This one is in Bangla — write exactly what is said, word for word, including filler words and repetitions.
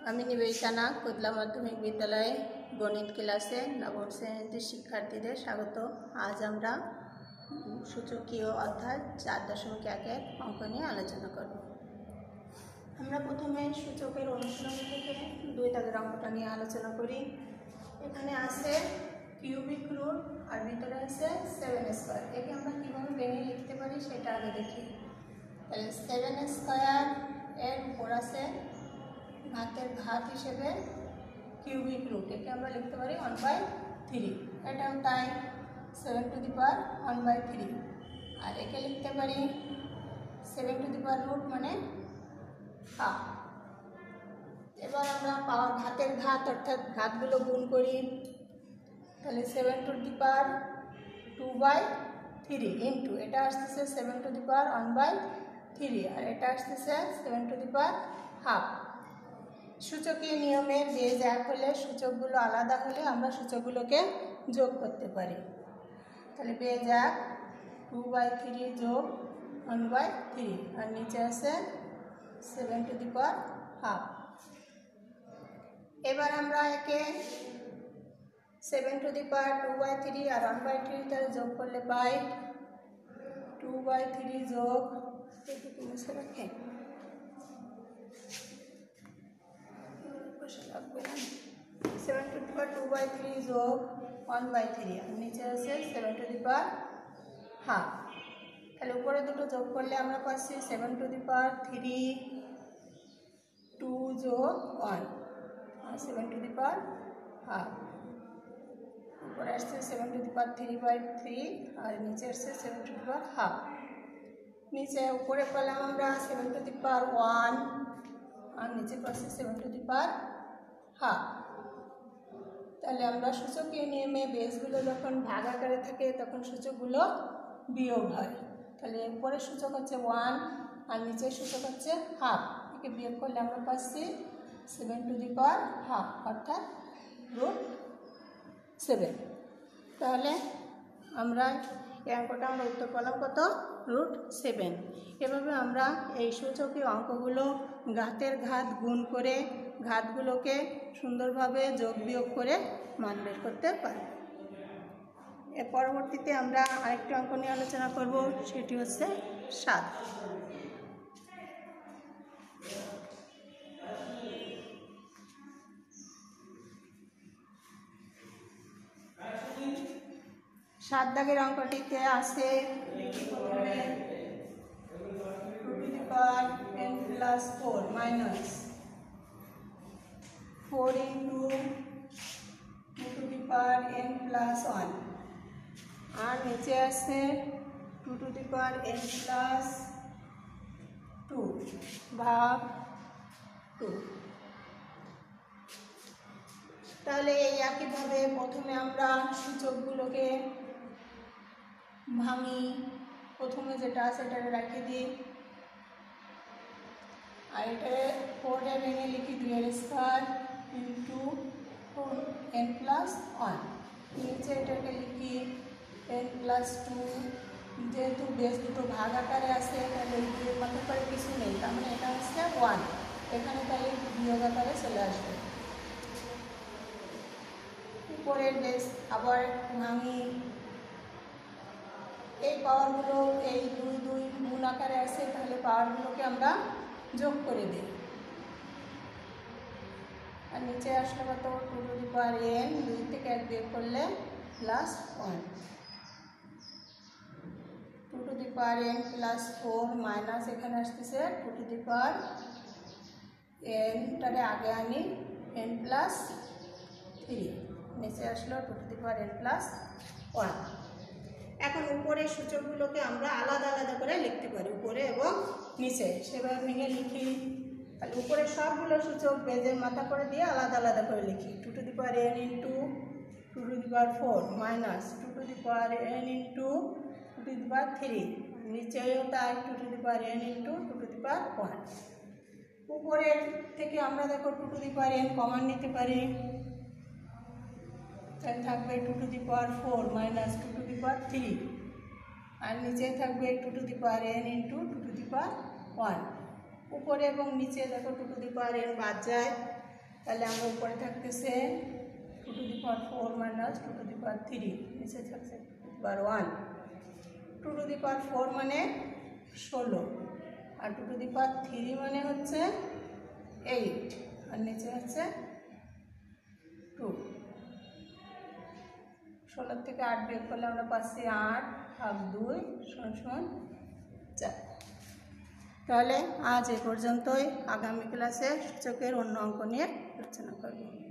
আমি নিবেদিতা কোদলা মাধ্যমিক বিদ্যালয়ে গণিত ক্লাসে নবম শ্রেণীর শিক্ষার্থীদের স্বাগত। আজ আমরা সূচকীয় অধ্যায় চার দশমিক একের অঙ্ক নিয়ে আলোচনা করব। আমরা প্রথমে সূচকের অনুশীলন থেকে দুই দাগের অঙ্কটা নিয়ে আলোচনা করি। এখানে আছে কিউবিক রুট আর ভিতরে আছে সেভেন স্কোয়ার। একে আমরা কীভাবে ভেঙে লিখতে পারি সেটা আগে দেখি। তাহলে সেভেন স্কোয়ার এর উপর আছে ঘাতের ঘাত হিসেবে কিউবিক রুট, একে আমরা লিখতে পারি ওয়ান বাই থ্রি। এটাও তাই, seven to the power one by three. আর একে লিখতে পারি seven to the power root মানে হাফ। এবার আমরা পাওয়ার ঘাতের ঘাত অর্থাৎ ঘাতগুলো গুণ করি। তাহলে seven to the power two by three into এটা আসতেছে seven to the power one by three, আর এটা আসতেছে seven to the power half. সূচকীয় নিয়মে বেজ এক হলে সূচকগুলো আলাদা হলে আমরা সূচকগুলোকে যোগ করতে পারি। তাহলে বেজ এক টু বাই থ্রি যোগ ওয়ান বাই থ্রি, আর নিচে আছে seven to the power half. এবার আমরা একে seven to the power two by three আর ওয়ান বাই থ্রি তাহলে যোগ করলে পাই টু বাই থ্রি যোগ রাখে seven to the power two by three যোগ ওয়ান বাই থ্রি, আর নিচে আছে seven to the power half. তাহলে উপরে দুটো যোগ করলে আমরা পাচ্ছি seven to the power three two যোগ ওয়ান আর seven to the power half. উপরে আসছে seven to the power three by three আর নিচে আসছে seven to the power half. নিচে উপরে পেলাম আমরা seven to the power one আর নিচে পাচ্ছি seven to the power half. তাহলে আমরা সূচকীয় নিয়মে বেসগুলো যখন ভাগ আকারে থাকে তখন সূচকগুলো বিয়োগ হয়। তাহলে উপরের সূচক হচ্ছে ওয়ান আর নিচের সূচক হচ্ছে হাফ, একে বিয়োগ করলে আমরা পাচ্ছি seven to the power half অর্থাৎ রুট সেভেন। তাহলে আমরা এই অঙ্কটা আমরা উত্তর পেলাম কত? Root seven. এভাবে আমরা এই সূচকীয় অঙ্কগুলো ঘাতের ঘাত গুণ করে ঘাতগুলোকে সুন্দরভাবে যোগ বিয়োগ করে মান বের করতে পারি। এর পরবর্তীতে আমরা আরেকটি অঙ্ক নিয়ে আলোচনা করব, সেটি হচ্ছে সাত। সাত দাগের অঙ্কটিতে আছে n plus four minus four into two to the power n plus one, আর নিচে আছে two to the power n plus two ভাগ টু। তাহলে এই একইভাবে প্রথমে আমরা সূচকগুলোকে ভাঙি। প্রথমে যেটা আছে সেটা রেখে দিই, আর এটা ফোরে ভেঙে লিখি দুই এর square into n plus one. নিচে এটাকে লিখি এন প্লাস টু। যেহেতু বেশ দুটো ভাগ আকারে আছে তাহলে দুইয়ের মাথার পরে কিছু নেই, তার মানে এটা হচ্ছে ওয়ান, এখানে তাহলে বিয়োগ আকারে চলে আসবে। উপরের বেশ আবার ভাঙি। এই পাওয়ারগুলো এই দুই দুই গুণ আকারে আছে, তাহলে পাওয়ারগুলোকে আমরা যোগ করে দিই। আর নিচে আসলে কত? Two to the power n, দুই থেকে এক বিয়োগ করলে plus one. Two to the power n plus four minus এখানে আসতেছে টু টু দি পাওয়ার এনটারে আগে আনি এন প্লাস থ্রি, নিচে আসলো two to the power n plus one. এখন উপরের সূচকগুলোকে আমরা আলাদা আলাদা করে লিখতে পারি, উপরে এবং নিচে সেভাবে ভেঙে লিখি। তাহলে উপরে সবগুলো সূচক বেজের মাথা করে দিয়ে আলাদা আলাদা করে লিখি। Two to the power n into two to the power four minus two to the power n into two to the power three, নিচেও তাই two to the power n into two to the power one. উপরের থেকে আমরা দেখো two to the power n common নিতে পারি, তাহলে থাকবে two to the power four minus two to the power three, আর নিচে থাকবে two to the power n into two to the power one. উপরে এবং নিচে দেখো two to the power n বাদ যায়, তাহলে আমরা উপরে থাকতেছে two to the power four minus two to the power three, নিচে থাকছে two to the power one. Two to the power four মানে ষোলো, আর two to the power three মানে হচ্ছে এইট, আর নিচে হচ্ছে টু। ষোলোর থেকে আট বের করলে আমরা পাচ্ছি আট ভাগ দুই সমান সমান চার। তাহলে আজ এ পর্যন্তই। আগামী ক্লাসে সূচকের অন্য অঙ্ক নিয়ে আলোচনা করব।